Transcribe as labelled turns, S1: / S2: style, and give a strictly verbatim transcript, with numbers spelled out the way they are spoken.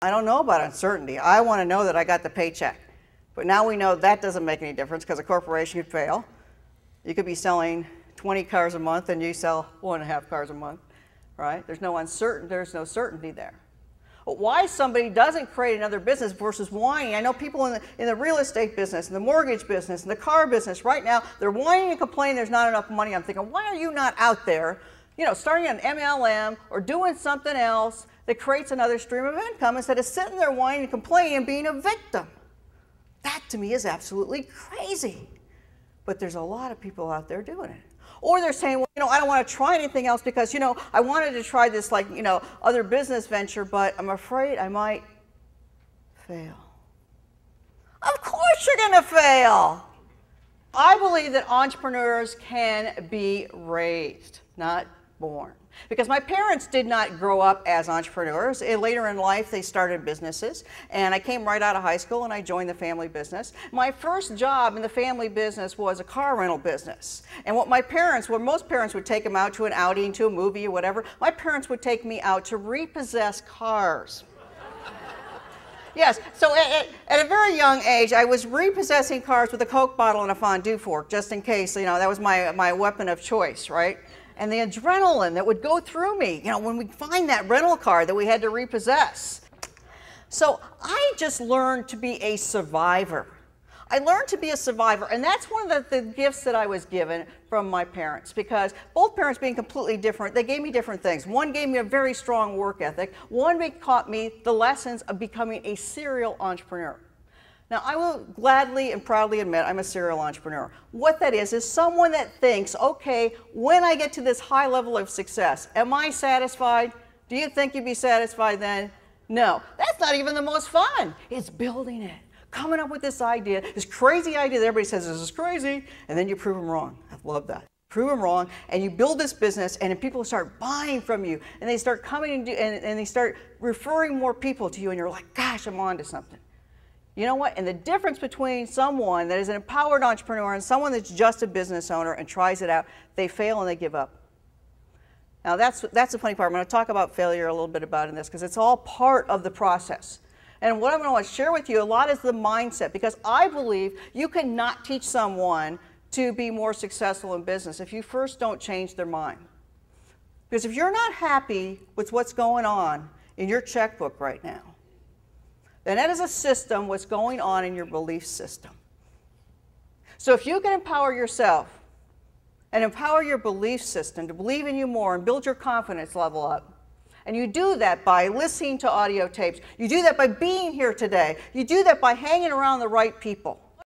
S1: I don't know about uncertainty. I want to know that I got the paycheck. But now we know that doesn't make any difference because a corporation could fail. You could be selling twenty cars a month and you sell one and a half cars a month, right? There's no uncertain, there's no certainty there. But why somebody doesn't create another business versus whining. I know people in the, in the real estate business, in the mortgage business, in the car business right now, they're whining and complaining there's not enough money. I'm thinking, why are you not out there, you know, starting an M L M or doing something else that creates another stream of income instead of sitting there whining and complaining and being a victim? That to me is absolutely crazy. But there's a lot of people out there doing it. Or they're saying, well, you know, I don't want to try anything else because, you know, I wanted to try this, like, you know, other business venture, but I'm afraid I might fail. Of course you're going to fail. I believe that entrepreneurs can be raised, not born. Because my parents did not grow up as entrepreneurs. Later in life, they started businesses. And I came right out of high school and I joined the family business. My first job in the family business was a car rental business. And what my parents, what most parents would take them out to an outing, to a movie or whatever, my parents would take me out to repossess cars. Yes, so at, at a very young age, I was repossessing cars with a Coke bottle and a fondue fork, just in case, you know, that was my, my weapon of choice, right? And the adrenaline that would go through me, you know, when we find that rental car that we had to repossess. So I just learned to be a survivor. I learned to be a survivor, and that's one of the, the gifts that I was given from my parents, because both parents being completely different, they gave me different things. One gave me a very strong work ethic. One taught me the lessons of becoming a serial entrepreneur. Now, I will gladly and proudly admit I'm a serial entrepreneur. What that is, is someone that thinks, okay, when I get to this high level of success, am I satisfied? Do you think you'd be satisfied then? No. That's not even the most fun. It's building it, coming up with this idea, this crazy idea that everybody says this is crazy, and then you prove them wrong. I love that. Prove them wrong, and you build this business, and then people start buying from you, and they start coming and, do, and, and they start referring more people to you, and you're like, gosh, I'm on to something. You know what? And the difference between someone that is an empowered entrepreneur and someone that's just a business owner and tries it out, they fail and they give up. Now that's, that's the funny part. I'm going to talk about failure a little bit about in this because it's all part of the process. And what I'm going to share with you a lot is the mindset, because I believe you cannot teach someone to be more successful in business if you first don't change their mind. Because if you're not happy with what's going on in your checkbook right now, then that is a system, what's going on in your belief system. So if you can empower yourself and empower your belief system to believe in you more and build your confidence level up, and you do that by listening to audio tapes, you do that by being here today, you do that by hanging around the right people,